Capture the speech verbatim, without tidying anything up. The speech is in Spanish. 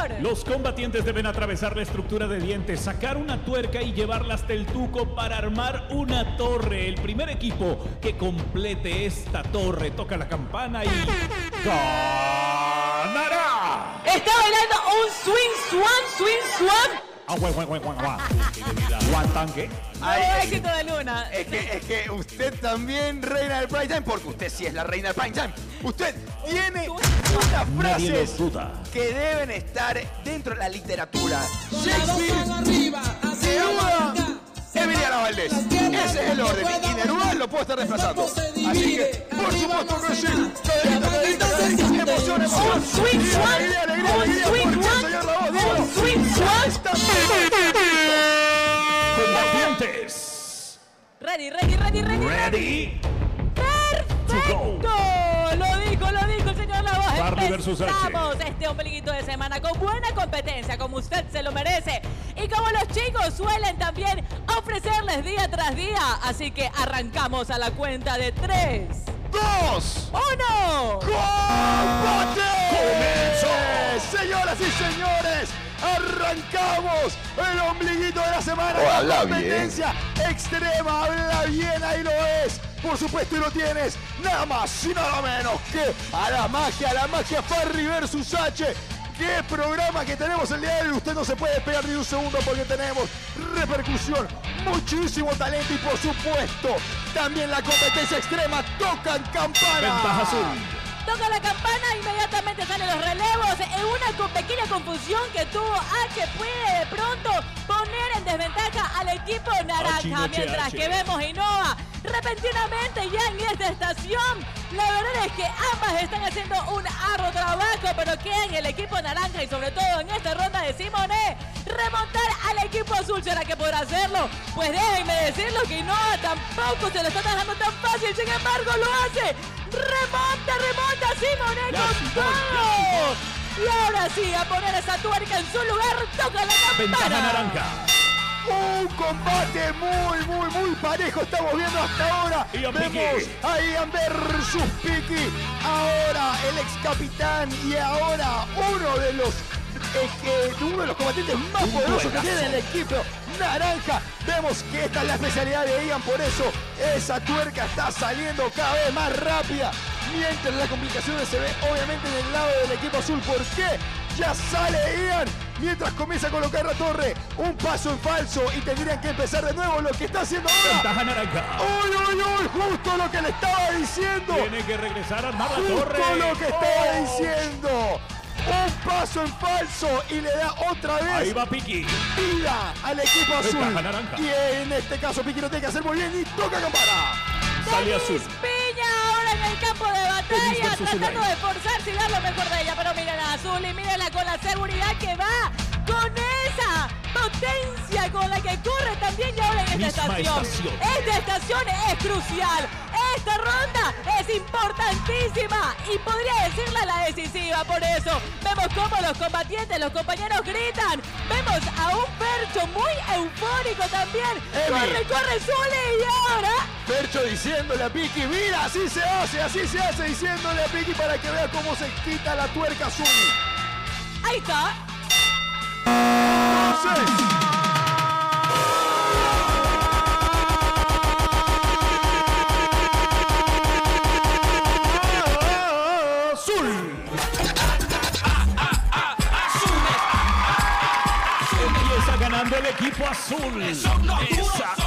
señor. Los combatientes deben atravesar la estructura de dientes, sacar una tuerca y llevarla hasta el tuco para armar una torre. El primer equipo que complete esta torre toca la campana y ganará. Está bailando un swing swan, swing swan. Ah, guay, guay, guay, guay, guay. Guay, tanque. Nuevo éxito de Luna. Es que, es que usted también reina del prime time, porque usted sí es la reina del prime time. Usted tiene unas frases que deben estar dentro de la literatura. Shakespeare, Neruda, Emiliano Valdés. Ese es el orden. Y Neruda lo puede estar desplazando. Así que, por supuesto que sí. Caderita, caderita, caderita, emoción, emoción. Un swing swan. Alegría, alegría, Un alegría. swing ¿Por qué, swan. señor La Voz? Dígalo. Un swing swan. Combatientes. Ready, ready, ready, ready. Ready. ¡Perfecto! Lo dijo, lo dijo el señor La Voz. Barley versus H. Empezamos este ombliguito de semana con buena competencia, como usted se lo merece. Y como los chicos suelen también ofrecerles día tras día. Así que arrancamos a la cuenta de tres, dos, uno. ¡Combate! ¡Comenzó! Señoras y señores, arrancamos el ombliguito de la semana. Oh, la habla competencia extrema, habla bien, ahí lo es. Por supuesto, y lo tienes nada más y nada menos que a la magia, a la magia Farry versus H. ¡Qué programa que tenemos el día de hoy! Usted no se puede pegar ni un segundo porque tenemos repercusión, muchísimo talento y por supuesto también la competencia extrema. Tocan campana. Ventaja azul. Toca la campana, inmediatamente salen los relevos. En una co- pequeña confusión que tuvo H, puede de pronto poner en desventaja al equipo naranja. H, mientras H. que vemos Hinoa repentinamente ya en esta estación. La verdad es que ambas están haciendo un arduo trabajo, pero queda en el equipo naranja y sobre todo en esta ronda de Simone remontar al equipo azul. ¿Será que podrá hacerlo? Pues déjenme decirlo que Hinoa tampoco se lo está dejando tan fácil, sin embargo lo hace. Remonta, remonta Simone Ya, con Simone, todo. Y ahora sí, a poner esa tuerca en su lugar, toca la Ventaja campana. naranja. Un combate muy, muy, muy parejo estamos viendo hasta ahora. Ian Vemos Piki. a Ian versus Piki. Ahora el ex capitán y ahora uno de los eh, que, uno de los combatientes más Un poderosos que duelazo. tiene el equipo naranja. Vemos que esta es la especialidad de Ian, por eso esa tuerca está saliendo cada vez más rápida. Mientras las complicaciones se ven obviamente en el lado del equipo azul. ¿Por qué? Ya sale Ian mientras comienza a colocar la torre. Un paso en falso y tendrían que empezar de nuevo lo que está haciendo ahora. Ventaja naranja. ¡Uy, uy, uy! Justo lo que le estaba diciendo. Tiene que regresar a armar la Justo torre. lo que estaba Oh. diciendo. Un paso en falso y le da otra vez Ahí va Piki. vida al equipo azul. Ventaja naranja. Y en este caso Piki lo tiene que hacer muy bien y toca campana. Sale Denis azul. Piña ahora en el campo de Denis batalla, versus tratando Zulay. de forzarse y dar lo mejor de ella. Pero miren a Azul y mírenla con la seguridad que va, con esa potencia con la que corre también y ahora en esta Misma estación. estación. Esta estación es crucial. Esta ronda es importantísima y podría decirla la decisiva. Por eso vemos cómo los combatientes, los compañeros gritan. Vemos a un Percho muy eufórico también. Emi. Corre, corre, Zuli, y ahora... Percho diciéndole a Piki, mira, así se hace, así se hace, diciéndole a Piki para que vea cómo se quita la tuerca azul. Ahí está. Entonces, Azul. Empieza ganando el equipo azul. Esa